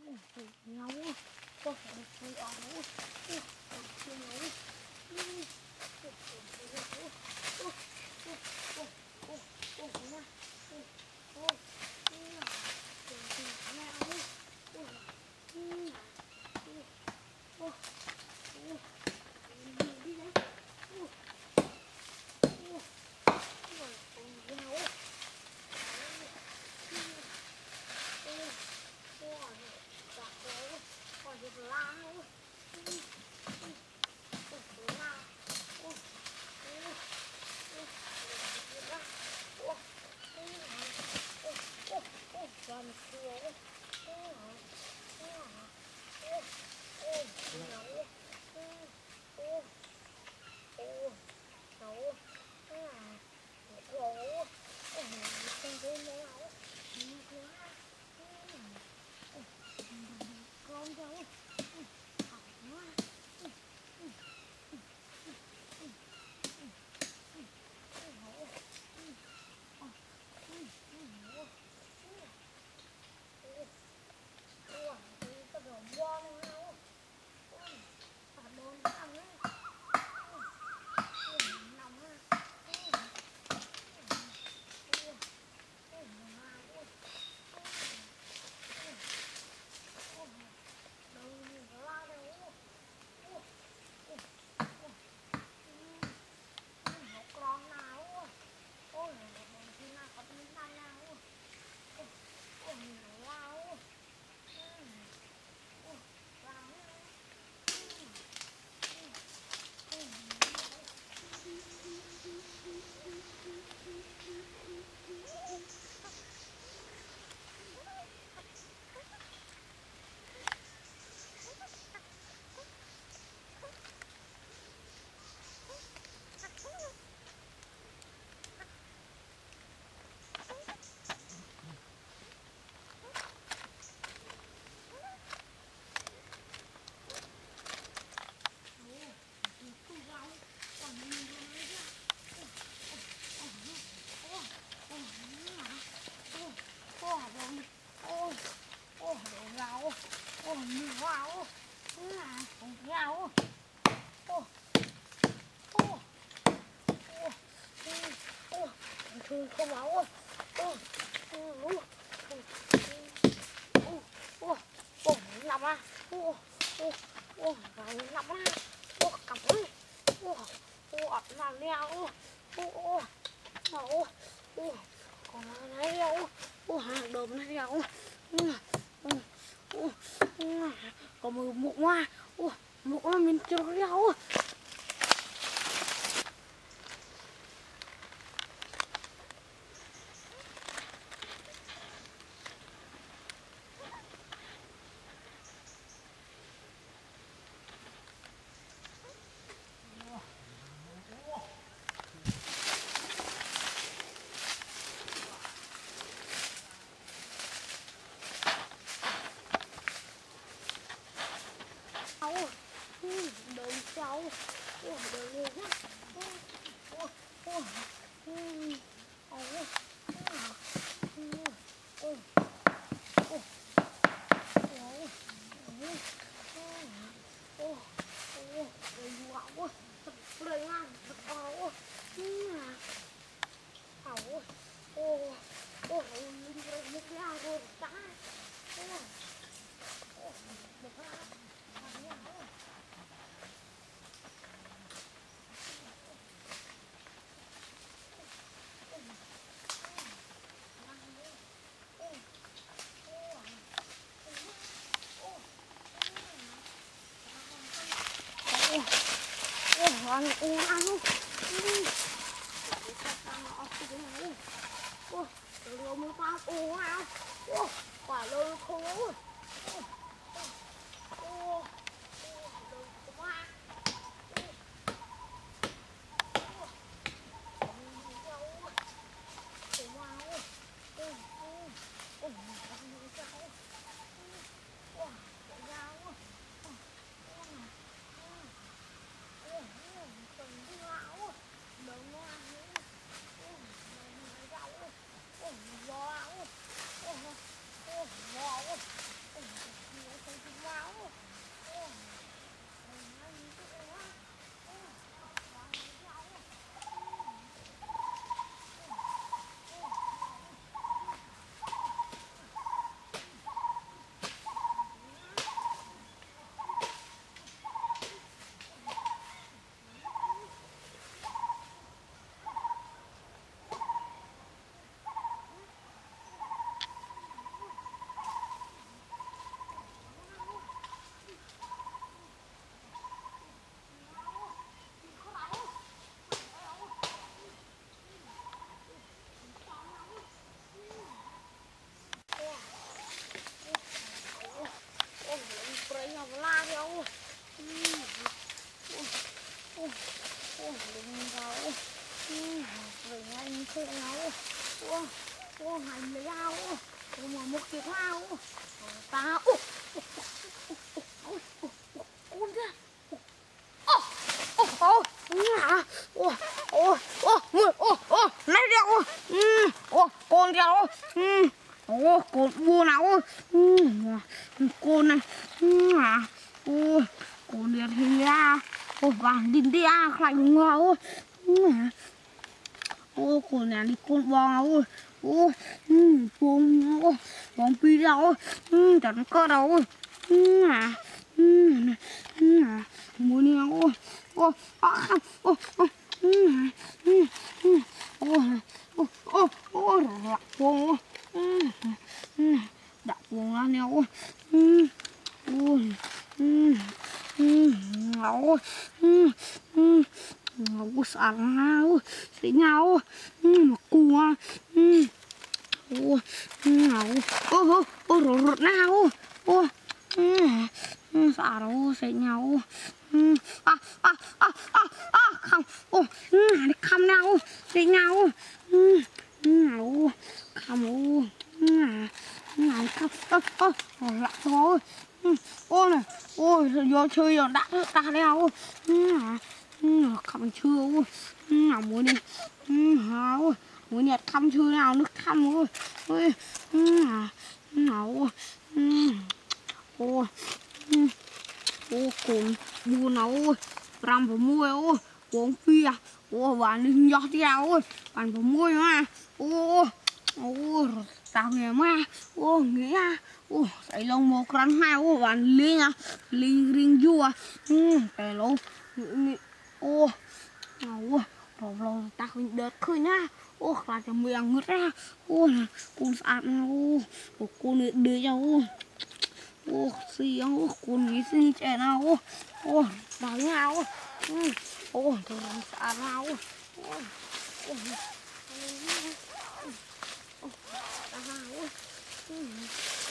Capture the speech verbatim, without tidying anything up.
nhau có thể đi ăn nữa đi nữa thương không máu ơi, ô ô ô ô ô nằm à, ô ô ô nằm à, ô cầm ơi, ô ô ập nằm neo, ô ô ô ô ô còn này đâu, ô hàng đờm này đâu, ô ô còn một mụn hoa, ô mụn hoa mình chưa đâu. Đừng cháu, ủa đừng lên nhá, ủa ủa ủa ủa ủa ăn uống ăn luôn, ô, rồi mới tao uống ăn, ô, quả lơ khô, ô, ô, nào ô ô hành lấy ao ô mà một cái ao ta ô ô ô kia ô ô ô hả ô ô ô ô ô lấy đeo ô con đeo ô con vua nào con này à ô con liệt hình ra ô vàng đinh đia lạnh ngầu ô con này đi con bò ô con ô con pi đâu chẳng có đâu à mua nhiều ô ô ô ô ô ô ô đặt con đặt con ra nhau ô ngầu ngầu sáng nào thấy nhau mà cua ô ngầu ô ô rột rột nào ô sao đâu thấy nhau à à à à à không ô đi khăm nào thấy nhau ngầu khăm ô ngầu khăm ơ ơ lại thôi ô này ôi vô chơi rồi đã ta đeo khăm chưa nào muốn đi hào muốn nhặt khăm chưa nào nước khăm ôi ôi nào ô ô cùng mua nào làm vào mua ô uống bia ô bạn đừng giọt theo ôi bạn vào mua mà ô ô tao nghe mà ô nghĩa ô thấy lòng một rắn hai ô bạn linh à linh riêng vua cái lâu ô ô rồi rồi tao đợt khơi nhá ô là cho miệng ngứt ra ô con ăn ô ô con đưa cho ô ô xì ô con nghĩ xì trẻ nào ô ô đào nhau ô tôi làm sao nào ô ô